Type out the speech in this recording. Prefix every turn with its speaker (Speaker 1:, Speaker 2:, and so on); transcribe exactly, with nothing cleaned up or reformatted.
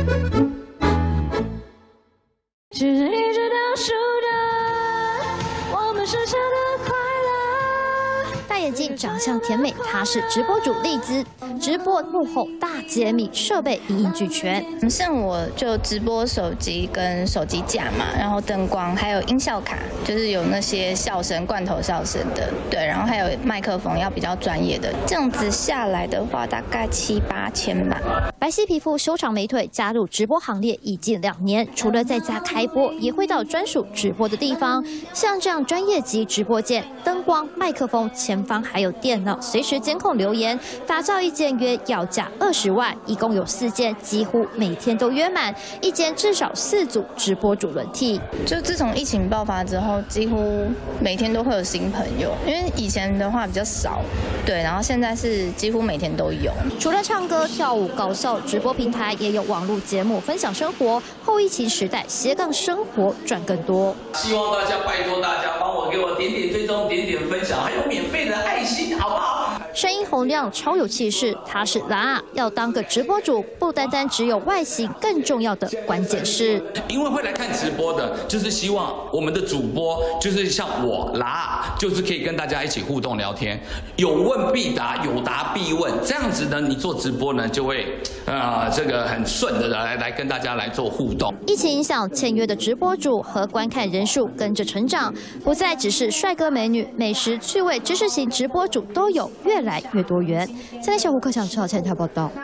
Speaker 1: 只是一直倒数着我们剩下的快乐。
Speaker 2: 大眼睛，长相甜美，她是直播主丽兹。直播幕后大揭秘，设备一应俱全。
Speaker 3: 像我就直播手机跟手机架嘛，然后灯光还有音效卡，就是有那些笑声、罐头笑声的，对，然后还有麦克风要比较专业的。这样子下来的话，大概七八千吧。
Speaker 2: 白皙皮肤，修长美腿，加入直播行列已近两年。除了在家开播，也会到专属直播的地方，像这样专业级直播间，灯光、麦克风、前方还有电脑，随时监控留言，打造一间约要价二十万，一共有四间，几乎每天都约满，一间至少四组直播主轮替。
Speaker 3: 就自从疫情爆发之后，几乎每天都会有新朋友，因为以前的话比较少，对，然后现在是几乎每天都有。
Speaker 2: 除了唱歌、跳舞、搞笑，直播平台也有网络节目分享生活。后疫情时代，斜杠生活赚更多。
Speaker 4: 希望大家拜托大家帮我给我点点追踪、点点分享，还有免费的爱心，好不好？
Speaker 2: 声音洪亮，超有气势。他是蓝啊，要当个直播主，不单单只有外形，更重要的关键是，
Speaker 4: 因为会来看直播的，就是希望我们的主播，就是像我啦，就是可以跟大家一起互动聊天，有问必答，有答必问，这样子呢，你做直播呢就会呃这个很顺的来来跟大家来做互动。
Speaker 2: 疫情影响，签约的直播主和观看人数跟着成长，不再只是帅哥美女，美食、趣味、知识型直播主都有，越来越多元。三立小胡克想知道前台报道。